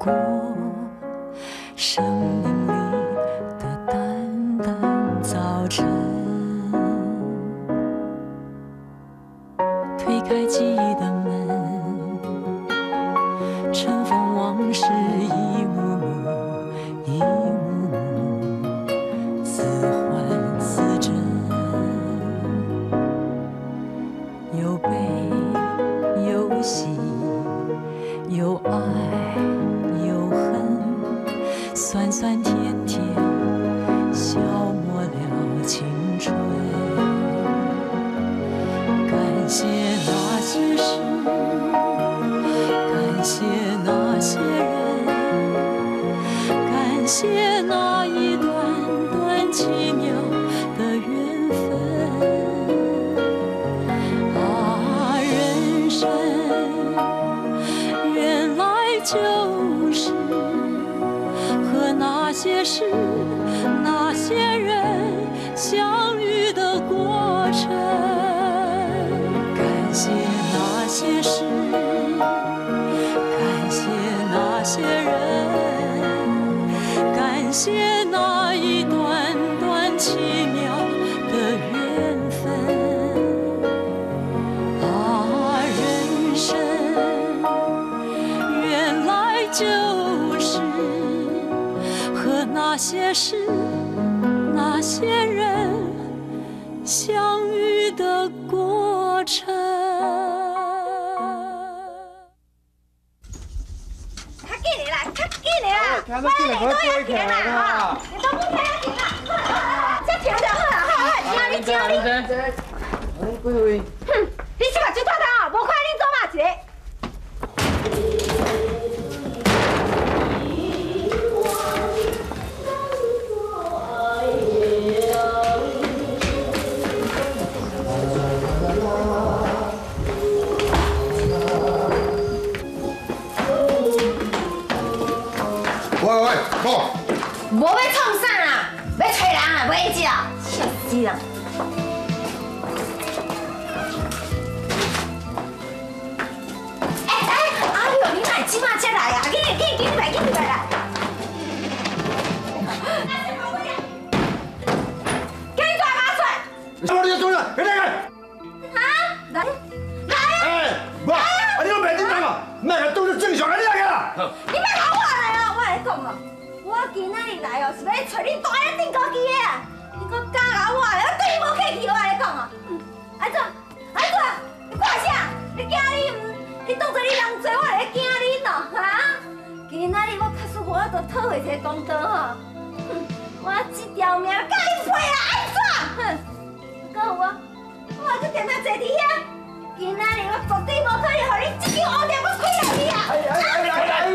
过生命里的淡淡早晨，推开记忆的门，尘封往事一幕幕一幕幕，似幻似真，有悲有喜，有爱有恨，酸酸甜甜消磨了青春。感谢那些事，感谢那些人，感谢那一段段奇妙的缘分。啊，人生原来就是和那些事、那些人相遇的过程。感谢那些事，感谢那些人，感谢那一段段奇妙的缘分。啊，人生原来就是和那些事、那些人相遇的过程。 较紧的啦，较紧的啦！ 听到紧的，快过去啦！ 你都不听要紧啦，这停就好啦，好，请你请你。 几位？ 哼，你即马就拖头，无看恁做嘛一个。 喂，某， 无要创啥啦？要找人啊，袂用啊，笑死人！哎呦，你哪即马才来啊？紧来啦！叫你抓马出来！ 什么你做啥？快点！ 啊，来！ 哎，不，你都没听到嘛？那个都是正常的那个。 你别搞我来哦！我来讲哦，我今仔日来哦是要找你大爷订高机的啊！你搁敢搞我来，我对你无客气，我来讲哦。安怎？你挂啥？你惊你当作你人多，我来惊你咯，哈？今仔日我确实我都讨回一个公道吼。我这条命甲你赔啊！安怎？搁我还去点下坐伫遐。今仔日我绝对无可能让你这间乌店我开落去啊！ 来！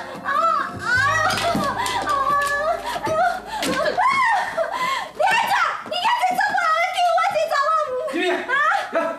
你安怎？你要去做我，你救我去做我？ 这边啊！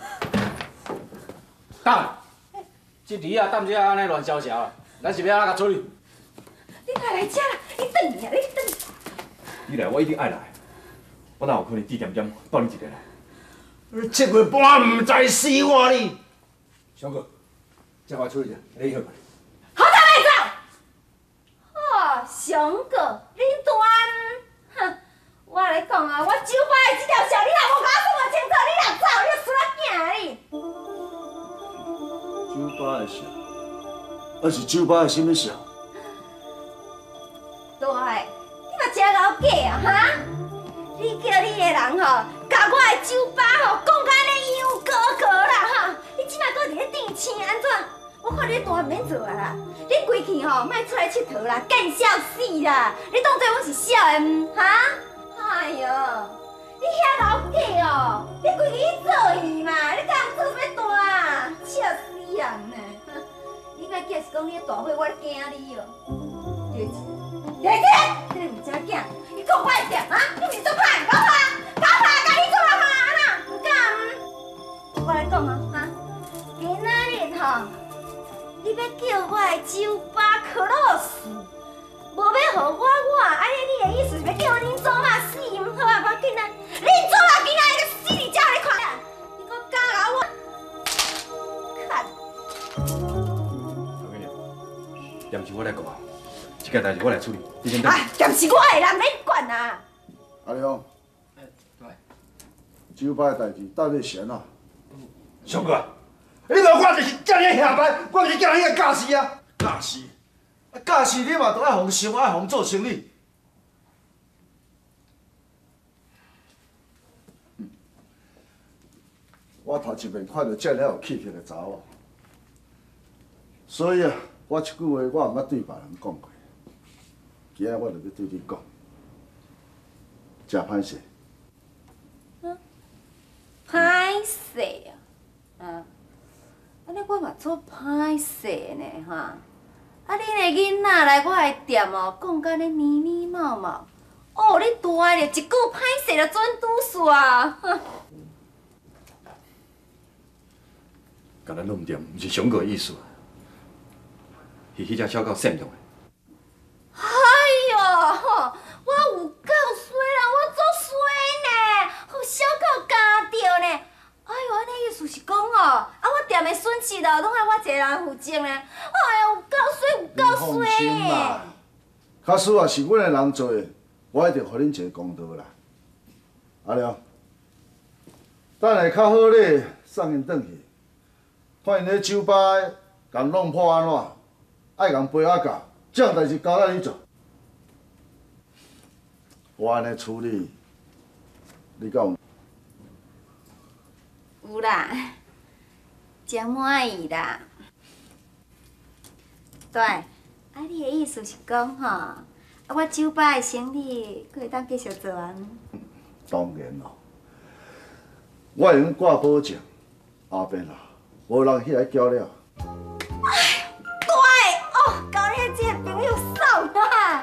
当，这里啊，当这安尼乱烧烧，咱是要安怎甲处理？ 你快来吃啦！你等你啊！你等。 你来，我一定爱来。我哪有可能滴点点抱你一个来？你七月半唔知死我你！小哥，这我处理者，你去吧。 好大来走！哦，上哥，恁端，哼！我来讲啊，我酒吧的这条线，你若无甲我讲个清楚，你若走，你就输了囝你。 酒吧的事，那是酒吧的什么事啊？ 大个，你嘛真老假啊哈！你叫你的人吼，甲我的酒吧吼讲甲安尼样高啦哈！你即摆搁伫咧垫钱安怎？我看你大免做啊啦！你规气吼，莫出来佚佗啦，见笑死啦！你当作我是小的哈？哎哟，你遐老假哦！你规气去做伊嘛？你敢做啥大啊？笑死人呢！你莫假是讲你大伙我惊你哦！对。来这，这个唔正经，你讲我的店啊？你唔是做歹，搞歹，甲你做啊嘛？安那？唔敢？我来讲啊，哈，今仔日吼，你要叫我的酒吧克洛斯，无要互我，安尼你的意思是要叫我恁祖妈死唔好啊？无要紧啊，恁祖妈今仔日就死你家来看啊！你搁敢搞我？看。 我跟你讲， 店是我来顾，这件代志我来处理。你先等。 啊，店是我的，人免管啊！ 阿良，酒吧的代志到底是安怎？ 上哥，你老我就是叫你下班，我就是叫你个教师啊！ 教师，教师你嘛都爱奉承，爱奉做生意。我头一面看到这么有气魄的查某，所以啊，我一句话我也毋捌对别人讲过。今仔我就要对你讲，真歹势。 歹势啊！安尼我嘛做歹势呢哈！啊，恁的囡仔来我的店哦，讲甲你咪咪毛毛，哦，你大咧一句歹势就准拄煞，哼！ 甲咱弄掂，毋是上个意思，是迄只小狗善良的。 哎哟，吼，我有够衰啦，我做衰呢，互小狗咬着呢。哎哟，安尼意思是讲哦，啊，我店的损失哦，拢爱我一个人负责呢。哎哟，有够衰，有够放衰心啦，假使也是阮的人做的，我一定互恁一个公道啦。阿良，等下较好咧，送因转去。看因咧酒吧甲弄破安怎，爱共赔啊价，这样代志交代你做。我安尼处理，你敢有？ 有啦，真满意啦。对，啊，你的意思是讲吼，啊，我酒吧的生意可会当继续做完？ 当然咯，我会用挂保证，后边啦，无人起来搅了。 对哦，交你这个朋友爽啊！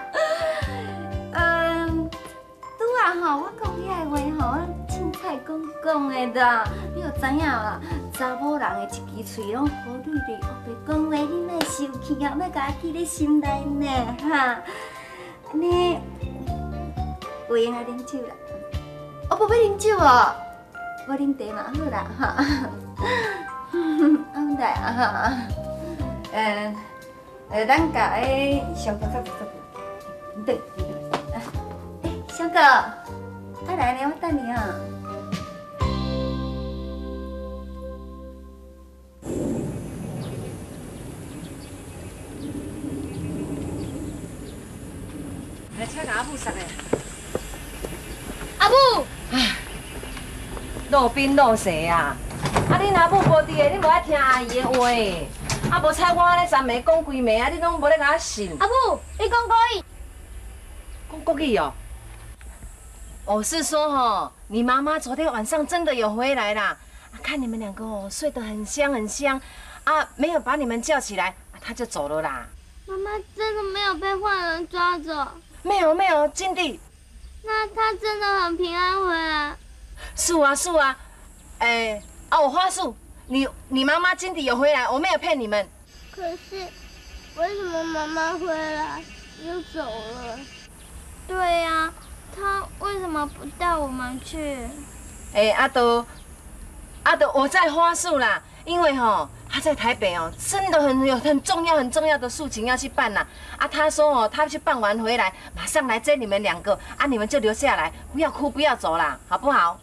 拄啊吼，我讲遐个话吼，我凊彩讲的啦。你有知影啦？查某人的一支喙拢好绿绿，后白讲话你莫生气啊，莫甲我记咧心内呢，哈。安尼，有闲来啉酒啦。哦，无要啉酒哦，我啉茶嘛好啦，哈。安来啊哈，咱甲诶小哥较做伙，对，小哥，啊来呢，我等你啊。 来，车甲阿母送的。 阿母， 路边路细啊！啊，恁阿母无伫个，你无爱听阿姨的话，啊，无采我安尼昨暝讲规暝啊，你拢无咧甲我信。 阿母，你讲国语？ 讲国语哦。我是说吼，你妈妈昨天晚上真的有回来啦，看你们两个哦睡得很香很香，啊，没有把你们叫起来，她就走了啦。 妈妈真的没有被坏人抓走？ 没有，金弟。 那她真的很平安回来？ 是啊，我花树，你妈妈金迪有回来，我没有骗你们。 可是为什么妈妈回来又走了？对呀，她为什么不带我们去？ 阿德，我在花树啦，因为他在台北真的有很重要的事情要去办啦。啊，他说他去办完回来，马上来接你们两个，啊，你们就留下来，不要哭，不要走啦，好不好？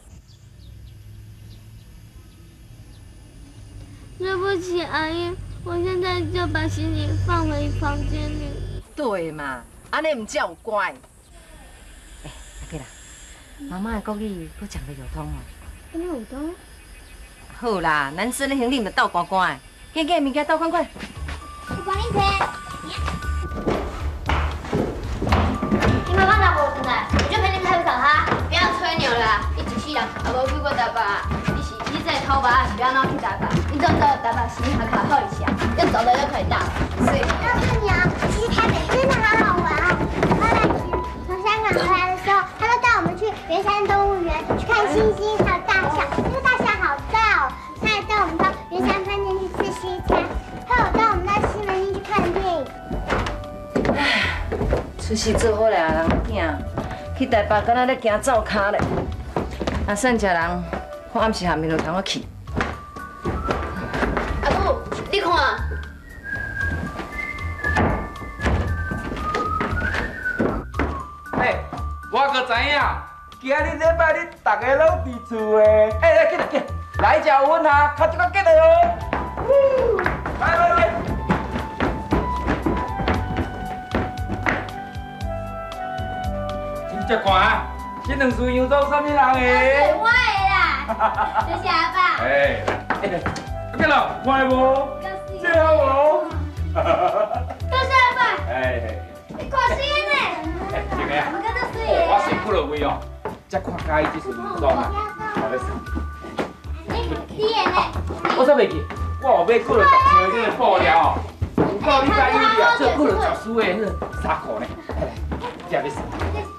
对不起，阿姨，我现在就把行李放回房间里。 对嘛，安尼唔才有乖。阿吉啦，妈妈的国语都讲得有通哦。 真的有通？ 好啦，男生的行李咪倒乖乖，快，物件倒快。 我帮你推。 你妈妈老婆回来，我就陪你去找她。不要吹牛了，你一世人也无去过台北，你在偷吧，是不要闹去台北。你走台北时间还考好一下，要走了就可以到了。所以， 告诉你啊，其实台北真的好好玩啊！妈妈从香港回来的时候，她都带我们去圆山动物园去看猩猩还有大象，那个大象好大哦。她还带我们到圆山饭店去吃西餐，还有带我们到西门町去看电影。 出事做好俩人囝，去台北敢若咧行灶骹咧。啊，剩下人看暗时下面就通我去。 阿母，你看， 可知影，今日礼拜日大家拢伫厝诶。哎，紧来紧来，来食薰啊，较即个紧来哦。来。真正看啊，这两输样做啥物人诶？ 我的啦，谢谢阿爸。 哎，紧咯，看无？这好无？ 多谢阿爸。 哎。 你看谁呢？ 这个啊，我辛苦了位哦，才看介意这身服装啊。 你的呢？ 我怎袂记？我后尾过了10条这个布料哦，有够你介意你啊，这过了10输的迄个衫裤呢。来来，这要试。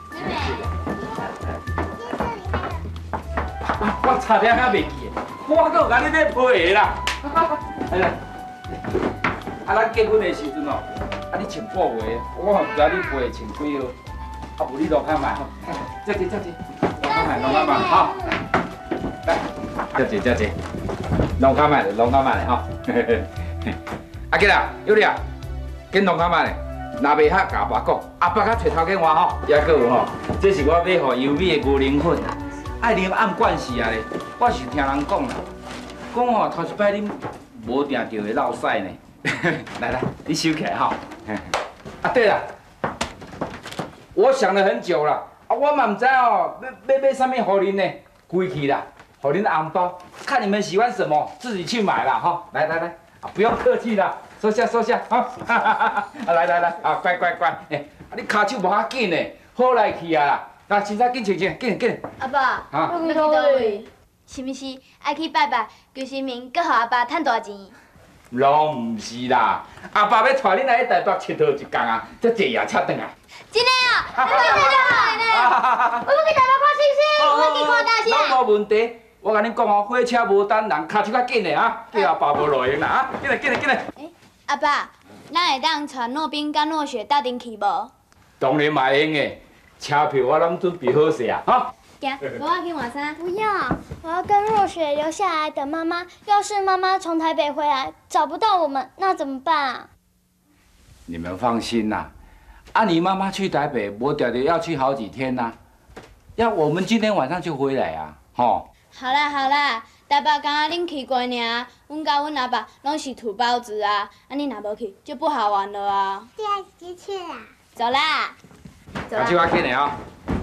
我差点还袂记，我搁有甲你买配的啦。来来，啊，咱结婚的时阵哦。 啊！你穿布鞋，我唔知你背穿几号，啊无你弄开买吼，这弄开买，好，来，这，弄开买嘞吼，啊记啦，有哩啊，紧弄开买嘞，若袂晓甲阿爸讲，阿爸较找头家换吼，也搁有吼，这是我买互优美的牛奶粉，爱啉按惯势啊咧，我是听人讲啦，讲吼头一摆啉无定就会落屎呢。 来，你收起来哈。啊，对了，我想了很久了，啊，我嘛唔知哦，要买什么给恁呢？归去啦，给恁红包，看你们喜欢什么，自己去买啦哈。来，啊，不用客气啦，收下啊。啊，来，啊，乖，哎，啊，你骹手无遐紧呢，好来去啊啦。来，凊彩紧。 阿爸，要去倒位？是毋是爱去拜拜，求神明，搁互阿爸趁大钱？ 拢唔是啦，阿爸要带恁来台北佚佗一工啊，才坐夜车转来。 真的啊，那就好呢。我要去台北看星星，我要去看大侠。 拢无问题，我甲恁讲哦，火车无等人，脚手较紧的啊，叫阿爸无落用啦啊，紧来。 阿爸，咱会当带诺冰甲诺雪斗阵去无？ 当然嘛会用的，车票我拢准备好势啊，哈。 行，我要去换衫。 不要，我要跟若雪留下来等妈妈。要是妈妈从台北回来找不到我们，那怎么办啊？ 你们放心啦，啊，你妈妈去台北，我调要去好几天呐。要我们今天晚上就回来啊，吼。 好啦，台北刚刚恁去过尔，阮甲阮阿爸拢是土包子啊，啊你若无去就不好玩了啊。 对啊，的确啦。 走啦， 脚手较紧的啊。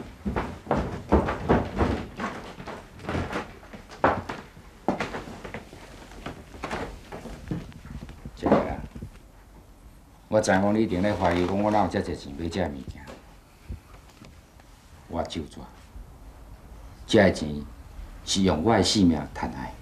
这个啊，我知影你一定咧怀疑讲我哪有遮侪钱买遮物件，我就抓，遮个钱是用我的性命赚来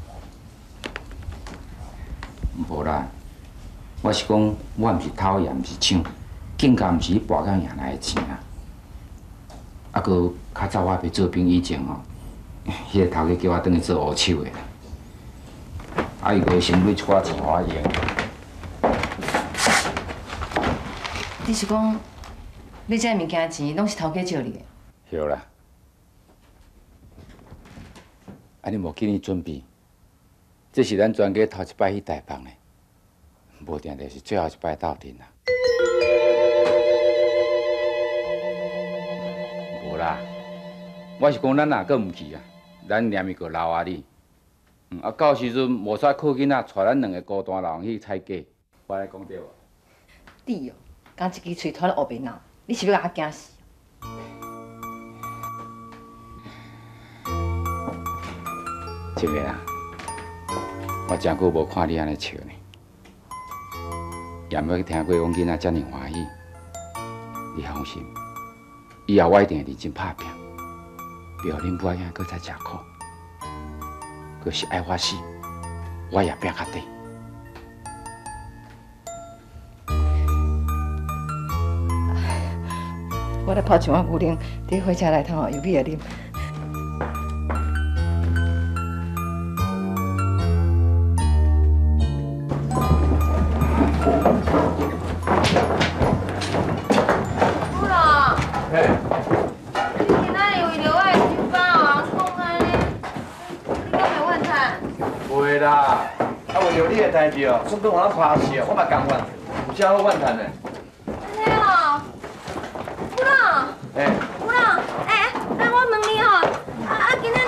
的。无啦，我是讲我毋是偷也毋是抢，更加毋是去博到赢来的钱啊。啊，搁较早我要做兵以前吼，迄个头家叫我转去做乌手的啦。 啊，伊个先买一寡钱互我用。 你是讲买这物件钱拢是头家借你的？ 对啦。啊，你无紧你准备，这是咱全家头一摆去台北呢，无定就是最后一摆斗阵啦。无啦，我是讲咱若搁毋去啊，咱念伊个留下你。 啊，到时阵无煞靠囡仔带咱两个孤单人去采价，我来讲对无？ 你哦，讲一支喙拖咧后边闹，你是要甲我惊死？这个啊，我真久无看你安尼笑呢，也毋捌听过讲囡仔遮尔欢喜。你放心，以后我一定会认真打拼，袂互恁母仔囝搁再吃苦。 可是爱我死，我也拼较底。我来泡一碗牛奶，伫火车内头吼，有米来啉。 夫人， 嘿， 你今仔日为着我的新包哦，讲安尼，你敢袂怨叹？ 袂啦，啊为着你的代志哦，顺便我拍死哦，我嘛甘愿，有啥好怨叹的？ 安尼哦，夫人， 哎， 夫人，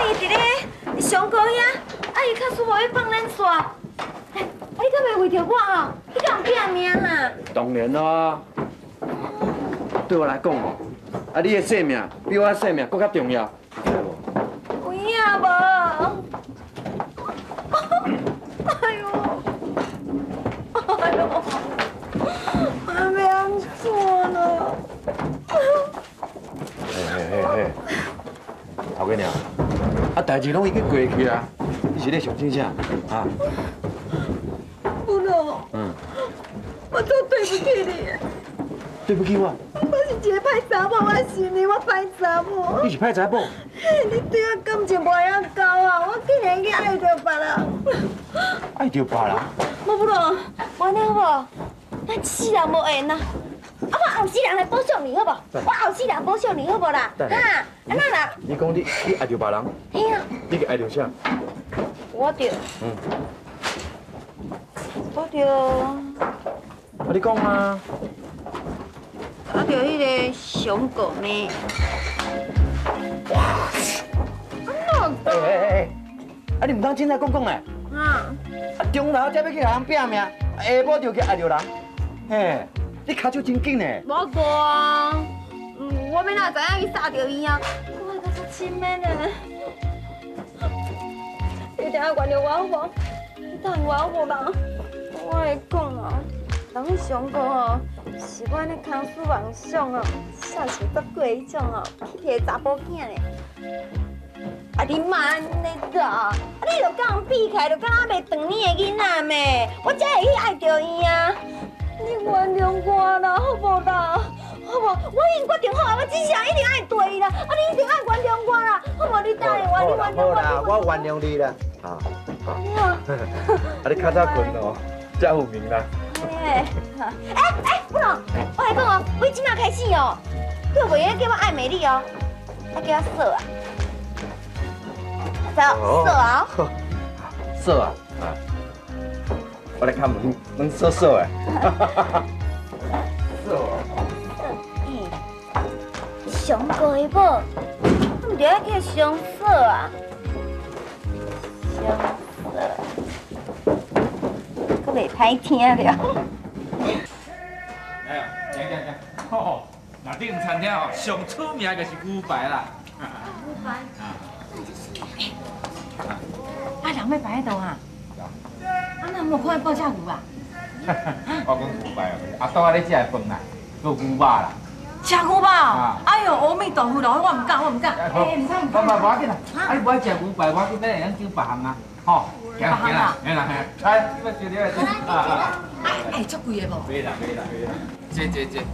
伊伫咧上高遐，伊较输无去放咱煞。你敢袂为着我哦？你敢有拼命哈？ 当然啦，对我来讲哦，你的性命比我的性命更较重要，知无？ 有影无？哎呦！哎呦！我要安怎了？ 嘿，头家娘，代志拢已经过去啊，你是咧想啥啊？ 不能。我做对不起你。 对不起我。 我是一个歹查某，我承认我歹查某。 你是歹查某？ 你对我感情无遐高啊！我竟然去爱着别人。 爱着别人？ 不能，安尼好无？咱一世人无缘啊！我后世人来保佑你好无？我后世人保佑你好无啦？哈，安那啦？ 你讲你爱着别人？ 嘿啊！ 你个爱着啥？ 我着。我着。 你讲啊！ 我着迄个熊狗呢。 哇！哎！你唔通凊彩讲嘞？中头才要去人拼命，下晡就去爱着人，嘿，你脚手真紧呢。 无过啊，我要哪知影去杀着伊啊？我还较亲的呢。你等下原谅我好无？你等我好无啦？我会讲啊，人上过吼，是我那康师妄想哦，煞是得过迄种哦，去摕查甫囝嘞。啊！你慢咧啦！你著甲人避开，著敢若袂长你的囡仔咩？我才会去爱着伊啊！你原谅我啦，好无啦？好无？我已经决定好啊，我只想一定爱对伊啦！啊，你一定爱原谅我啦，好无？你答应我，你原谅我。好啦， 我原谅你啦。好。你较早困哦，才有名啦。 不能！我来讲哦，我即马开始哦，你袂用叫我爱美丽哦，要叫我色啊。 色啊！我来看门，能色诶。色啊！ 上过的无，你唔着要叫上色啊！上色，佫袂歹听了。 哎呀，行，吼，那顶餐厅哦，上出名就是牛排啦。 牛排。人要摆喺度啊！那无看报价牛啊？ 我讲牛排啊，倒仔你食的饭啦，搁有牛肉啦。 吃牛肉？哎呦，阿弥陀佛咯，我唔敢。唔通。 无要紧啦，你不爱食牛排，我今仔会叫别项啊，吼。行啦，来，你要吃你来吃。 哎，足贵的无？ 可以啦。坐。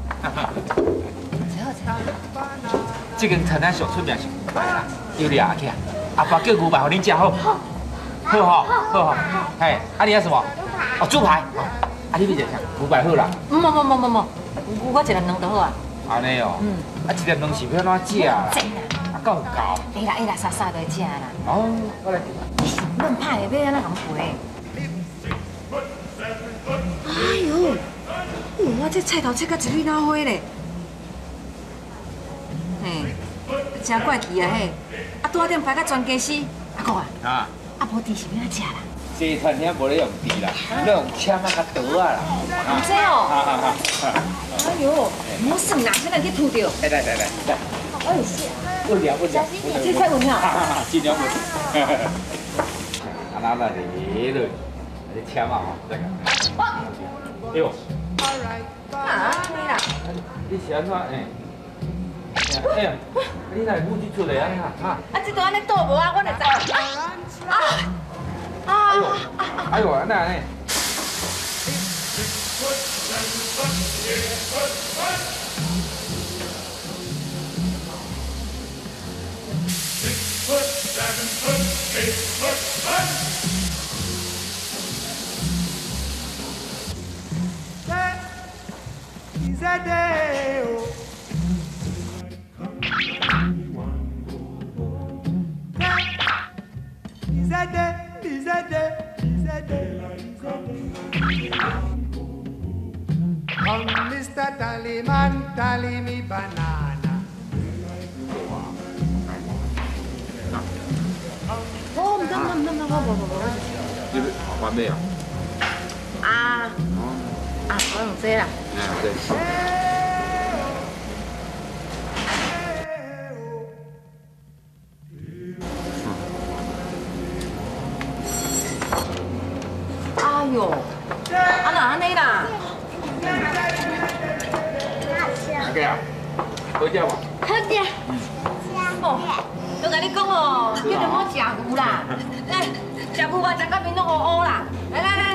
这间餐厅上出名是牛排啦，有你阿起，阿爸叫牛排，互恁食好。好，嘿，你要什么？哦，猪排。你要食啥？牛排好啦。 冇，我一人两就好啊。 安尼哦。一粒两是要安怎食啦？够有够。 会啦，啥都会食啦。 哦，我来。 恁拍的要安怎咁陪？哎呦，我这菜头切甲一缕老花咧。嘿，真怪奇啊嘿！拄仔点排甲全家死，阿哥啊。无猪是要安怎食啦？ 西餐厅无咧用猪啦，咧用枪啊甲刀啊啦。 这哦。哎呦，唔好算啦，这人去吐掉。 来。 哎呦是。 稳了。 这菜稳了。 尽量稳。来，你枪啊吼，再讲。哎呦。 可以啦。 你是安怎哎呀，你哪会母鸡出来啊？哈。 这都安尼倒无啊，我就知。 哎呦，安尼。 Come, Mr. Tallyman, tally me banana. 你要完美啊？ 我用这啦。 对。 哎呦，哪安尼啦？ 阿哥啊，好食无？ 好的。 哦，都甲你讲哦，叫你莫食牛啦，来，食牛肉食到面都乌乌啦，来。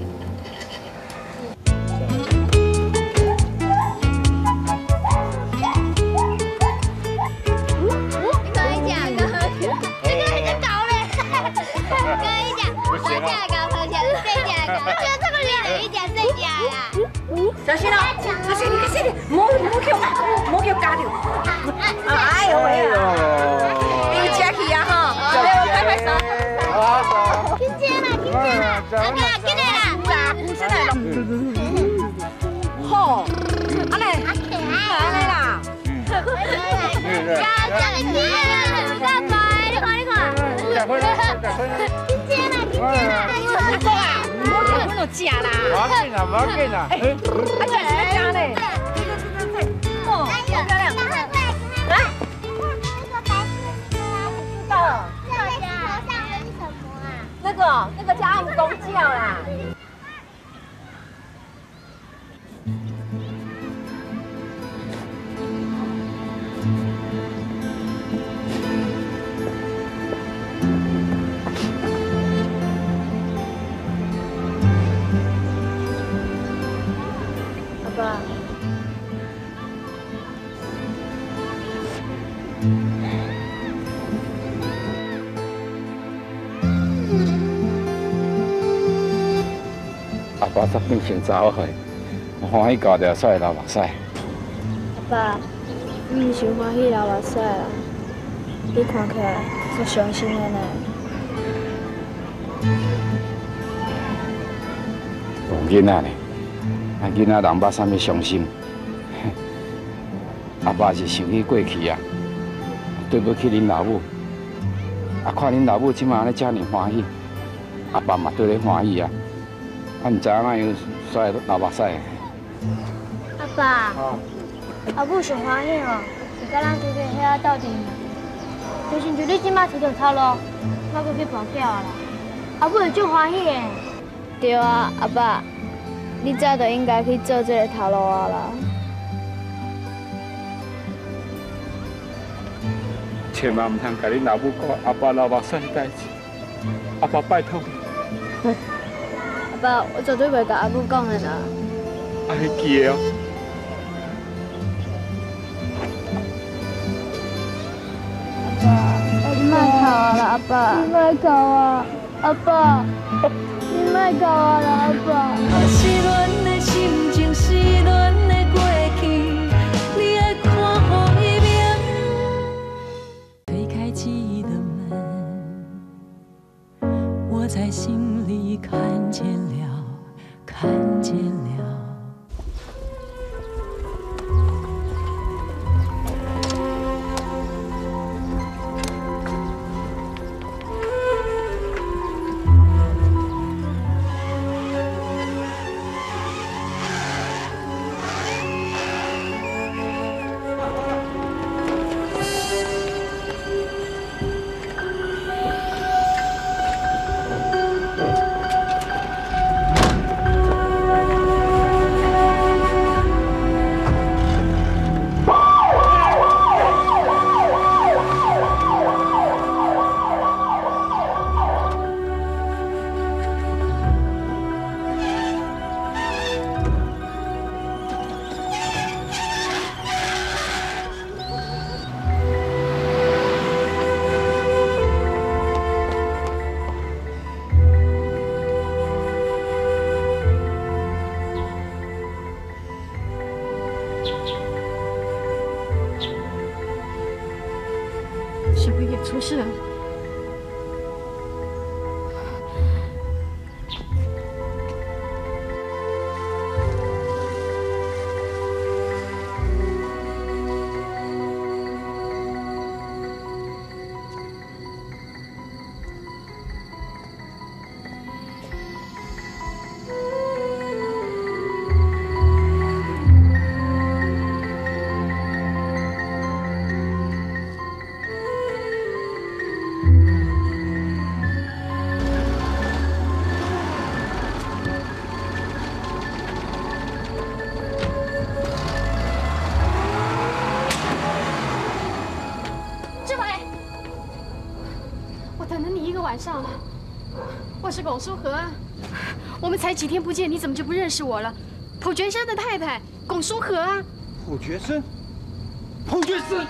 小心哦！小心你，小心你，莫叫夹着。哎呦喂啊！你有吃去啊哈？拍手。 紧接啦，阿哥，紧来啦！ 真来咯。好，安尼，安尼啦。 大快，你看。紧接啦！ 你讲啊，莫叫我食啦。 不要紧啦。 这是要加呢。哦，好漂亮。来。那个叫暗公教啦。 爸。 阿爸才变成查某岁，我欢喜交到帅老目屎。 阿爸，你毋是欢喜流目屎啦？你看起来足伤心的呢。 有囡仔呢，囡仔人捌啥物伤心？阿爸是想起过去啊，对不起恁老母，看恁老母即马安尼遮尔欢喜，阿爸嘛对你欢喜啊。毋知影哪样甩流目屎。 阿爸，阿母上欢喜哦，是甲咱拄着遐仔斗阵，就亲像你即马拄着头路，我阁去抱囝啦，阿母会足欢喜的。对啊，阿爸，你早就应该去做这个头路啊啦。 千万毋通甲恁老母讲阿爸流目屎的代志，阿爸拜托你。 阿爸，我绝对袂甲阿母讲的啦。 爱记的哦。 你莫哭啊啦，阿爸！你莫哭啊，阿爸！你莫哭啊啦，阿爸！ 失恋的心情，失恋的过去，你爱看乎伊明。推开记忆的门，我在心里看见了，看见了。 小辉也出事了。 晚上了，我是龚书和。我们才几天不见，你怎么就不认识我了？蒲觉生的太太龚书和啊。 蒲觉生，蒲觉生，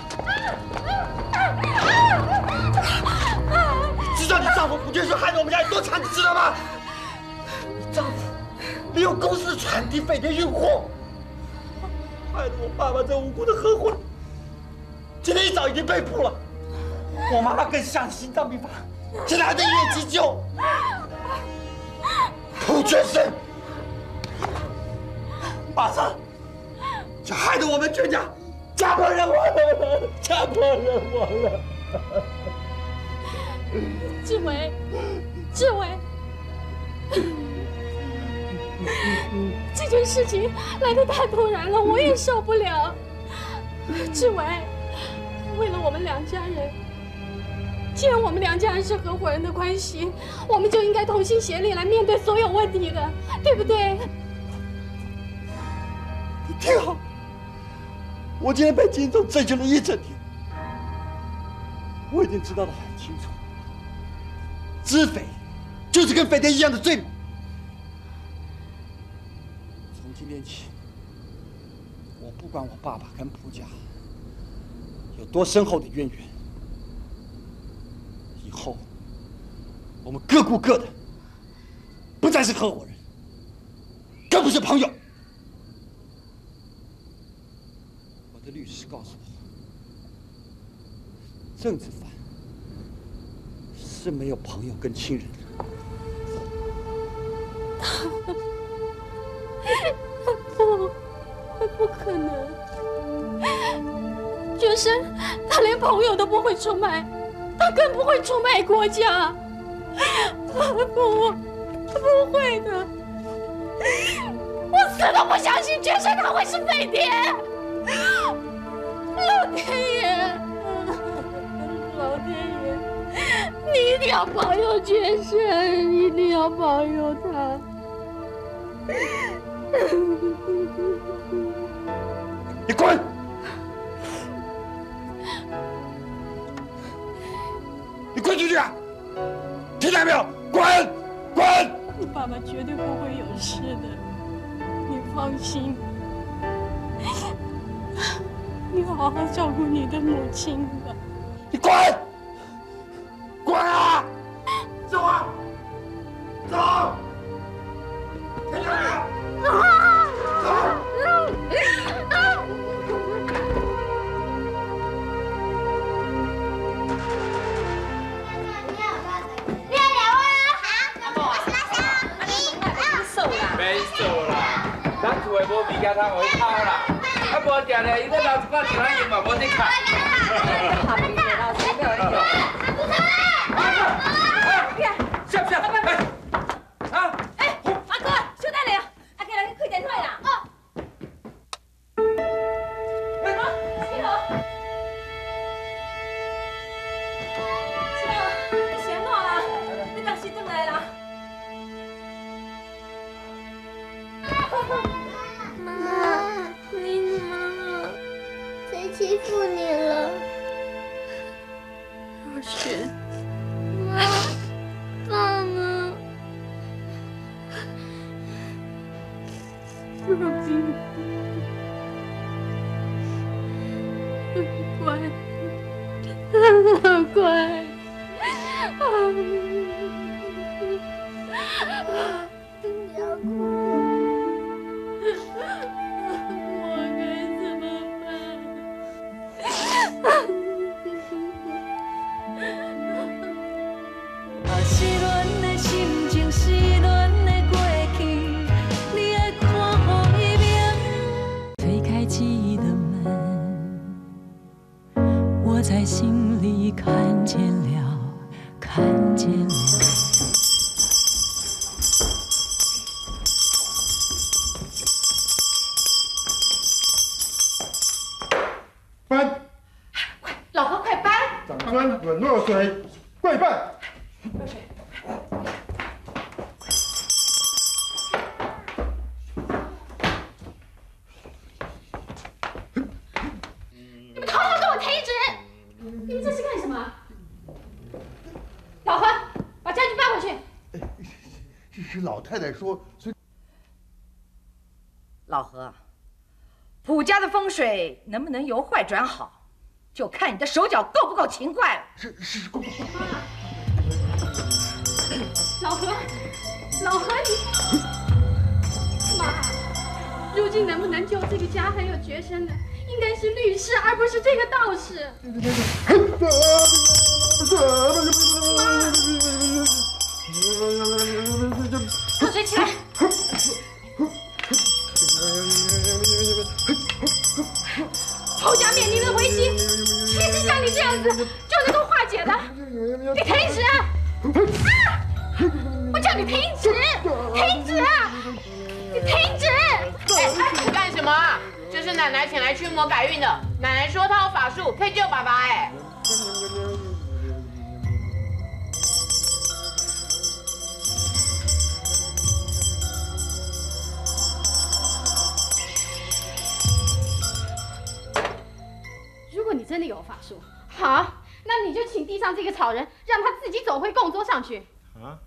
知道你丈夫蒲觉生害得我们家有多惨，你知道吗？你丈夫利用公司传递废铁运货，害得我爸爸这无辜的合伙人，今天一早已经被捕了。我妈妈更下心脏病发，现在还在医院急救。蒲觉生，马上就害得我们全家家破人亡了，家破人亡了。 志伟，志伟，这件事情来得太突然了，我也受不了。志伟，为了我们两家人，既然我们两家人是合伙人的关系，我们就应该同心协力来面对所有问题的，对不对？ 你听好，我今天被警总侦讯了一整天，我已经知道得很清楚，知匪就是跟匪谍一样的罪名。从今天起，我不管我爸爸跟蒲家有多深厚的渊源，以后我们各顾各的，不再是合伙人，更不是朋友。我的律师告诉我，政治犯是没有朋友跟亲人的。 不可能！觉生他连朋友都不会出卖，他更不会出卖国家。不会的！我死都不相信觉生他会是匪谍！老天爷，老天爷，你一定要保佑觉生，一定要保佑他！ 你滚！你滚出去啊！听到没有？滚！滚！ 你爸爸绝对不会有事的，你放心。你好好照顾你的母亲吧。 你滚！滚啊！走啊！走！听到没有？走！ 免做啦，咱厝的无物件通互伊偷啦，啊无定定伊在老一摆像咱用嘛无得看。是不是？啊！ 哎，阿哥，小等下，阿哥来去开电话啦。哦。你好。是啊，你是安怎啦？你当时转来啦？ 妈，你妈，谁欺负你了？ 若璇， 妈，爸呢？ 若冰，乖，乖。 不要哭。 我该怎么办？ 失恋的心情，失恋的过去，你爱看予伊明。推开记忆的门，我在心里看见了，看见了。 搬， 老婆快搬！ 长官滚落水，跪拜。 你们统统给我停止！你们这是干什么？老何， 听老太太说，所以老何，卜家的风水能不能由坏转好，就看你的手脚够不够勤快了。 是够。 老何，你妈，如今能不能救这个家很有决心的，应该是律师，而不是这个道士。 喝水起来。 侯家面临的危机，岂是像你这样子就能够化解的？你停止！啊！我叫你停止！停止！你停止！ 你干什么啊？这是奶奶请来驱魔改运的。奶奶说她有法术可以救爸爸。哎。 如果你真的有法术，好，那你就请地上这个草人，让他自己走回供桌上去。啊！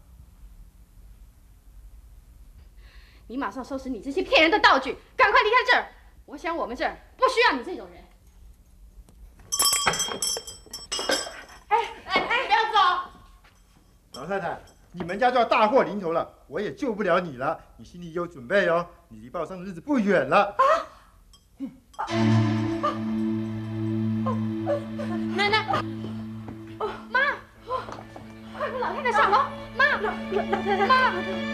你马上收拾你这些骗人的道具，赶快离开这儿。我想我们这儿不需要你这种人。 哎，不要走！ 老太太，你们家就要大祸临头了，我也救不了你了，你心里有准备哦，你离报丧的日子不远了。 奶奶，妈，快跟老太太上楼！妈，老太太，妈，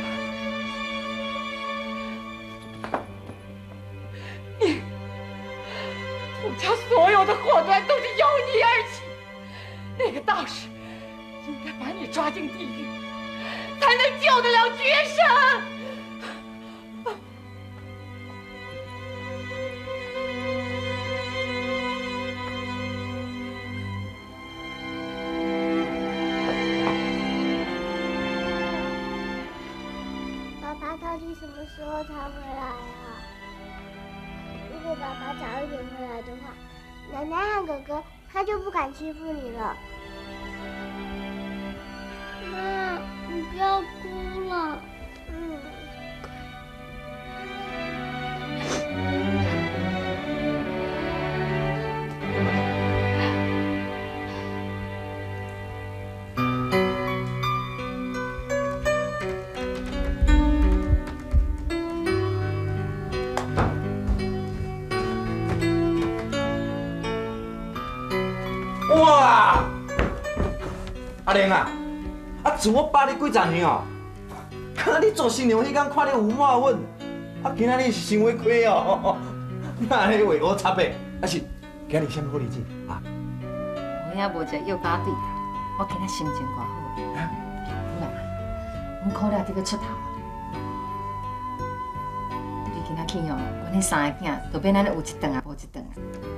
我家所有的祸端都是由你而起，那个道士应该把你抓进地狱，才能救得了绝生。 到底什么时候才回来啊？如果爸爸早一点回来的话，奶奶和哥哥他就不敢欺负你了。妈，你不要哭了。 哇！阿玲啊，自我8你几十年哦，看你做新娘迄天看你有满稳，今仔日是想要亏哦，那你为我插白，是今日什么好日子啊？ 我遐无食药加对啦，我今仔心情偌好。不然，阮苦了得要出头啊！你今仔起哦，阮迄3个囝就变咱有一顿啊，无一顿啊。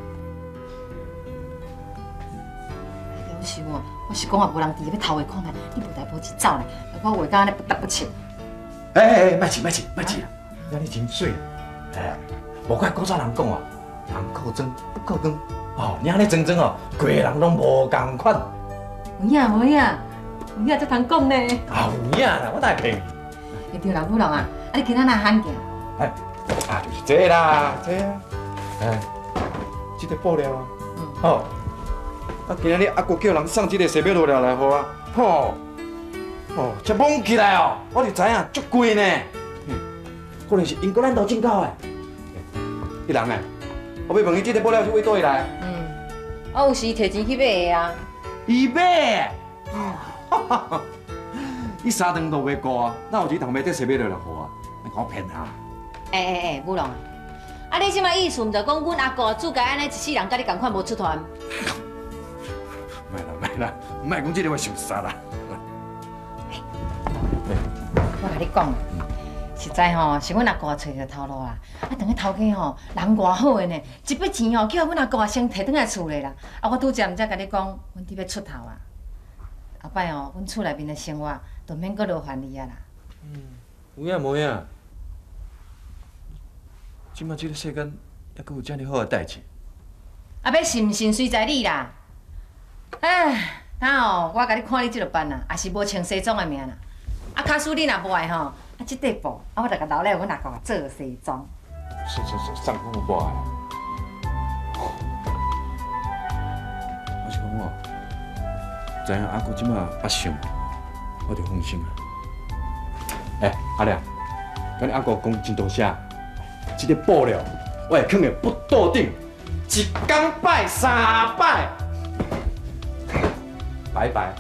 有时我是讲啊，无人伫要头下看来，你无代无志走来，我话到安尼不得不笑。 莫气啦，今日真水。无怪古早人讲哦，人靠装不靠光。哦，你安尼装哦，规个人拢无共款。 有影才通讲呢。 有影啦，我哪会骗你？对啦，武龙啊，你今仔哪罕行？ 就是这啦，这啊。这个布料啊。哦。今仔日阿哥叫人送这个西北罗料来给我，这蒙起来哦，我就知影足贵呢。可能是英国咱岛进口的。迄人诶，我要问伊这个布料是为倒位来？ 我有时摕钱去买的啊。 伊买的？伊3顿都袂过啊，哪有钱通买这西北罗料给我？你给我骗啊！ 武龙啊，你即摆意思毋就讲阮阿哥自家安尼一世人甲你共款无出团？ 卖啦，莫讲这个我想杀啦。 我甲你讲，实在吼是阮阿哥找着头路啦。等个头家吼人偌好的呢，一笔钱吼叫阮阿哥先摕转来厝里啦。我拄则毋才甲你讲，阮伫要出头啊。后摆吼，阮厝内面的生活就免阁劳烦你啊啦。 有影无影？即摆这个世间还阁有遮尔好的代志？ 要信毋信随在你啦。我甲你看你这落班啦，也是无穿西装的命啦。假使你若无爱吼， 这块布，我就甲留咧阮阿公做西装。 送给我爸的。我是讲哦，知影阿姑即马阿想，我就放心啊。阿亮，跟你阿姑讲真多谢，这个布料我会放在布桌顶，一天摆3摆，拜拜。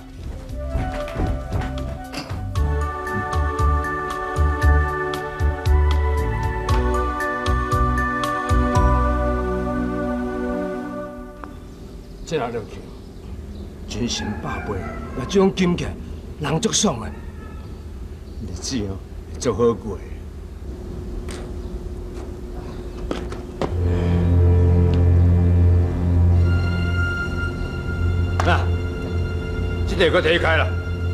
这下落去，真成百倍。那这种金钱，人足爽的，日子哦，会足好过。那，这个搁提开了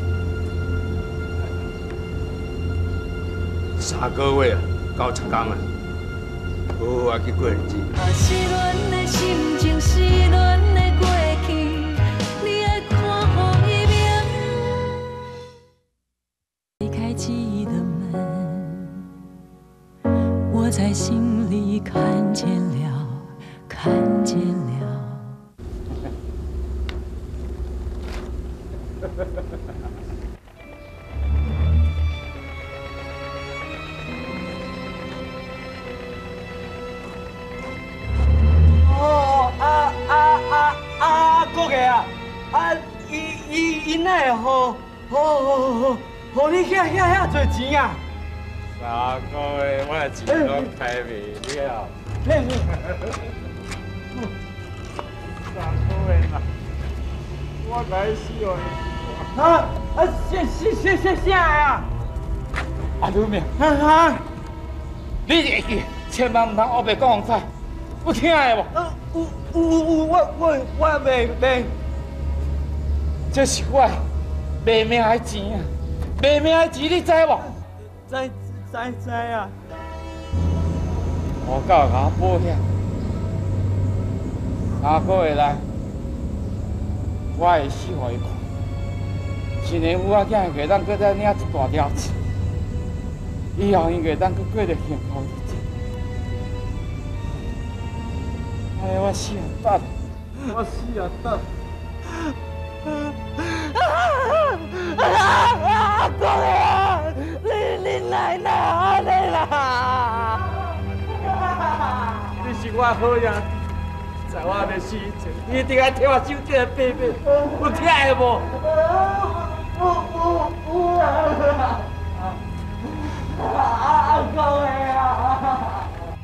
，3个月啊，到7天啊，好好去过日子。 是阮的心情，是阮的过去，你爱看予伊明。推开记忆的门，我在心里看见了，看见了。 国个啊，伊哪会互你遐多钱啊？3个月，我的钱拢开袂了。3个月啦，我来死哦！啥啊？阿刘明，你会记，千万唔通黑白讲出，有听的无？我袂，这是我卖命的钱啊！卖命的钱你知无？知啊！我教甲我保险，3个月来，我会死互伊看。一年有仔囝会当搁再领一大条钱，以后伊会当搁过着幸福日子。哎，我死啊！阿公啊，你奶奶安尼啦！你是我好兄弟，在我要死以前，你一定要替我守这个秘密，有听的无？有啊！阿公的啊！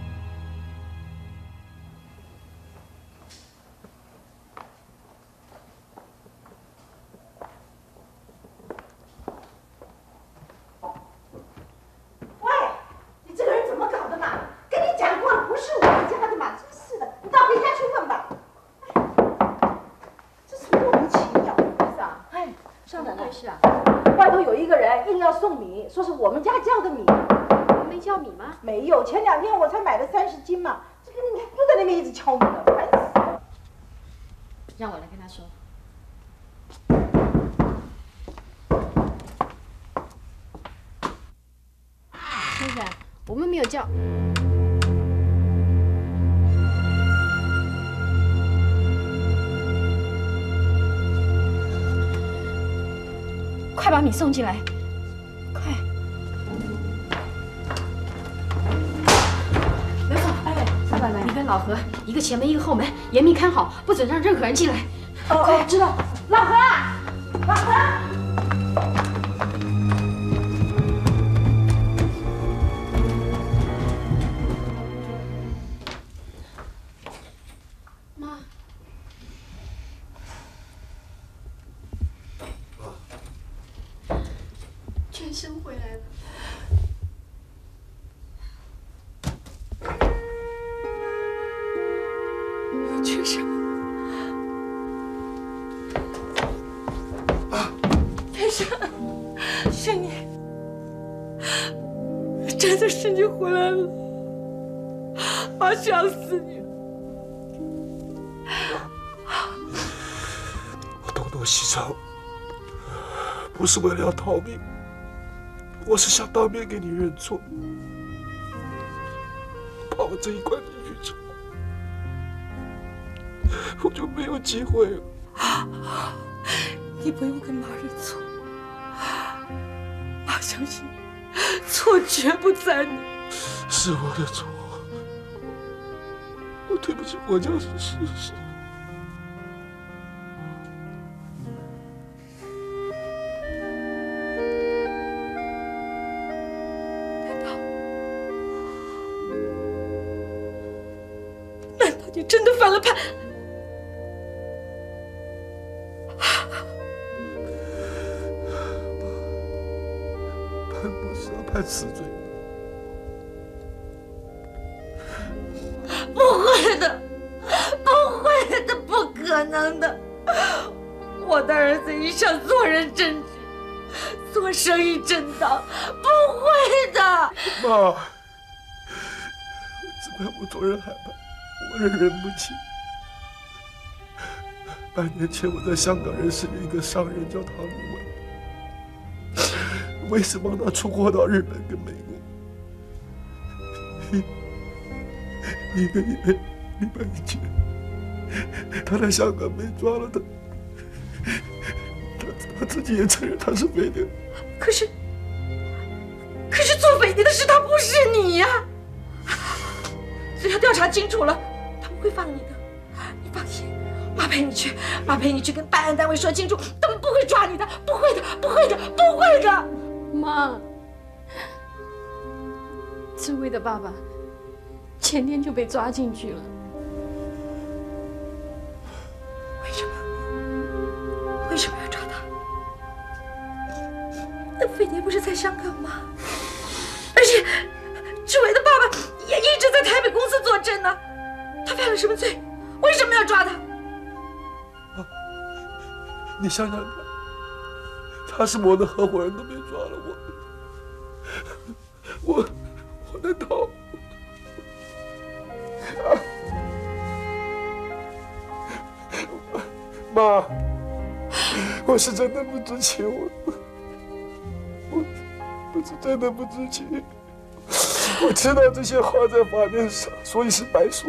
说是我们家叫的米， 没叫米吗？ 没有，前2天我才买了30斤嘛。这个你看又在那边一直敲门了，烦死了。 让我来跟他说。先生，我们没有叫。快把米送进来。快！刘总，少奶奶，你跟老何一个前门一个后门，严密看好，不准让任何人进来。快，知道。老何，老何。妈，全生回来了。全生，全生，是你，真的是你回来了，好想死你。 我东躲西藏，不是为了要逃命， 我是想当面给你认错，怕我这一关进去之后，我就没有机会了。 你不用跟妈认错，妈相信错绝不在你。 是我的错，我对不起我家是事实。 难道你真的翻了盘？ 判不是要判死罪。 不会的，不会的，不可能的！我的儿子一向做人正直，做生意正当，不会的。 妈，只怪我做人害怕，我忍不起。半年前我在香港认识了一个商人，叫唐立文，为此帮他出货到日本跟美国。一个礼拜以前，他在香港被抓了，他自己也承认他是匪谍。 可是做匪谍的是他，不是你呀！只要调查清楚了，他们会放你的，你放心。妈陪你去跟办案单位说清楚，他们不会抓你的，不会的，不会的，不会的。 妈，志伟的爸爸前天就被抓进去了。 为什么要抓他？那匪谍不是在香港吗？而且志伟的爸爸也一直在台北公司坐镇呢。他犯了什么罪？为什么要抓他？ 你想想看，他是我的合伙人，都被抓了，我能逃？妈，我是真的不知情，我是真的不知情。我知道这些话在法面上，所以是白说。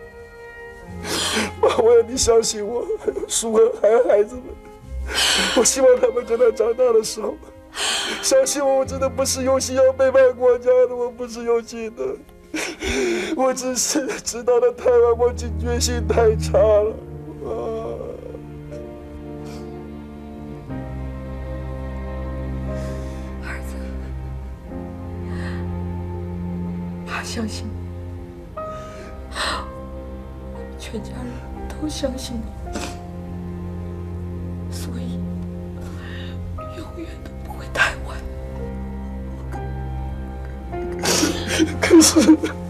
妈，我要你相信我，还有淑和，还有孩子们。我希望他们等他长大的时候，相信我，我真的不是有心要背叛国家的，我不是有心的。我只是知道了台湾，我警觉性太差了。 儿子，妈相信你，我们全家人都相信你，所以永远都不会太晚。 可是，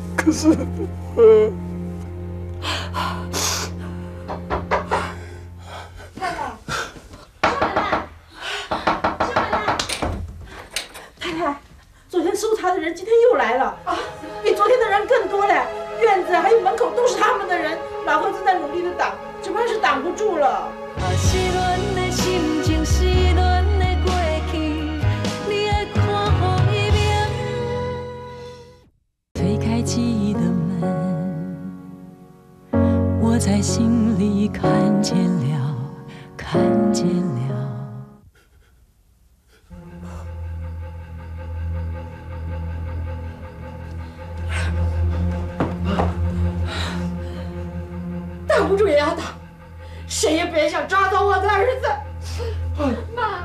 太太，昨天搜查的人今天又来了，比昨天的人更多了，院子还有门口都是他们的人，老何正在努力的挡，只怕是挡不住了。 推开记忆的门，我在心里看见了，看见了。 挡不住也要挡，谁也别想抓走我的儿子。 妈，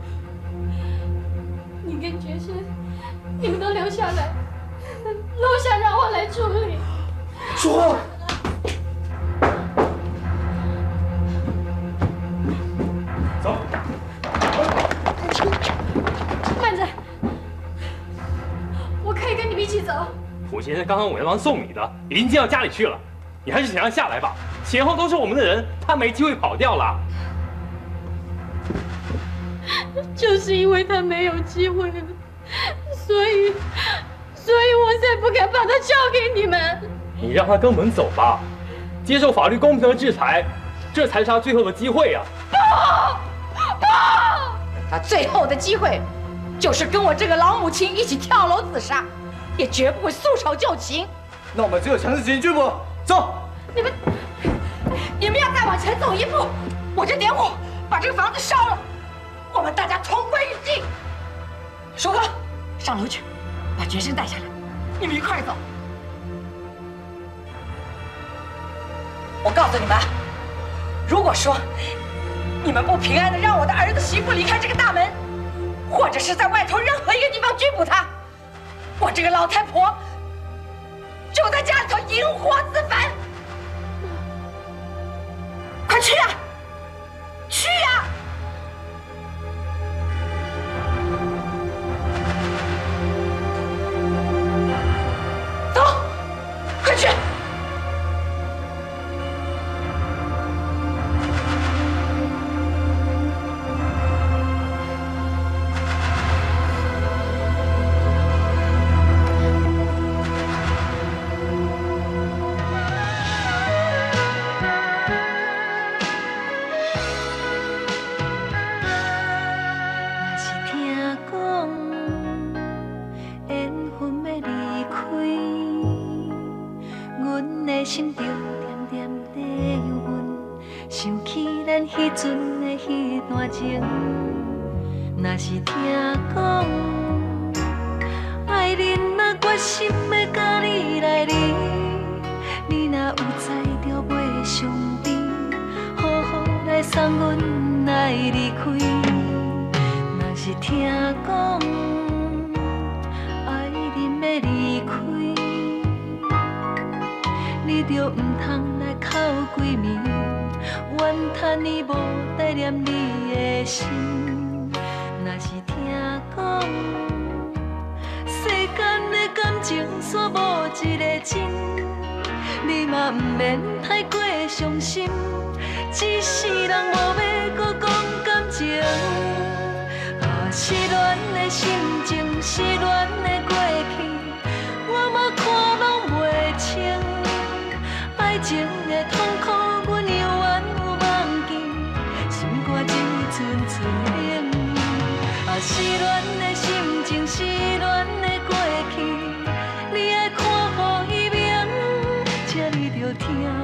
你跟觉生，你们都留下来，楼下让我来处理。 说。 走。 慢着，我可以跟你们一起走。 傅先生刚刚我要送你的，已经进到家里去了，你还是请他下来吧。前后都是我们的人，他没机会跑掉了。 就是因为他没有机会了，所以我才不敢把他交给你们。 你让他跟我们走吧，接受法律公平的制裁，这才是他最后的机会啊！ 不，他最后的机会就是跟我这个老母亲一起跳楼自杀，也绝不会束手就擒。 那我们只有强制执行拘捕，走。 你们要再往前走一步，我就点火把这个房子烧了，我们大家同归于尽。舒哥，上楼去，把觉生带下来，你们一块走。我告诉你们，如果说你们不平安的让我的儿子媳妇离开这个大门，或者是在外头任何一个地方拘捕他，我这个老太婆就在家里头引火自焚。快去呀！去呀！走，快去！ 心中点点地忧闷，想起咱迄阵的迄段情。若是听讲，爱人若决心要甲你来离，你若有知着袂伤悲，好好来送阮来离开。若是听讲，爱人要离开。你着唔通来哭几暝，怨叹伊无带念你的心。若是听讲，世间的感情煞无一个真，你嘛唔免太过伤心。一世人无要搁讲感情，失恋的心情，失恋的过去，我嘛看拢袂清。爱情的痛苦，阮犹原有忘记，心肝只寸寸冷。失恋的心情，失恋的过去，你爱看予伊明，才你着听。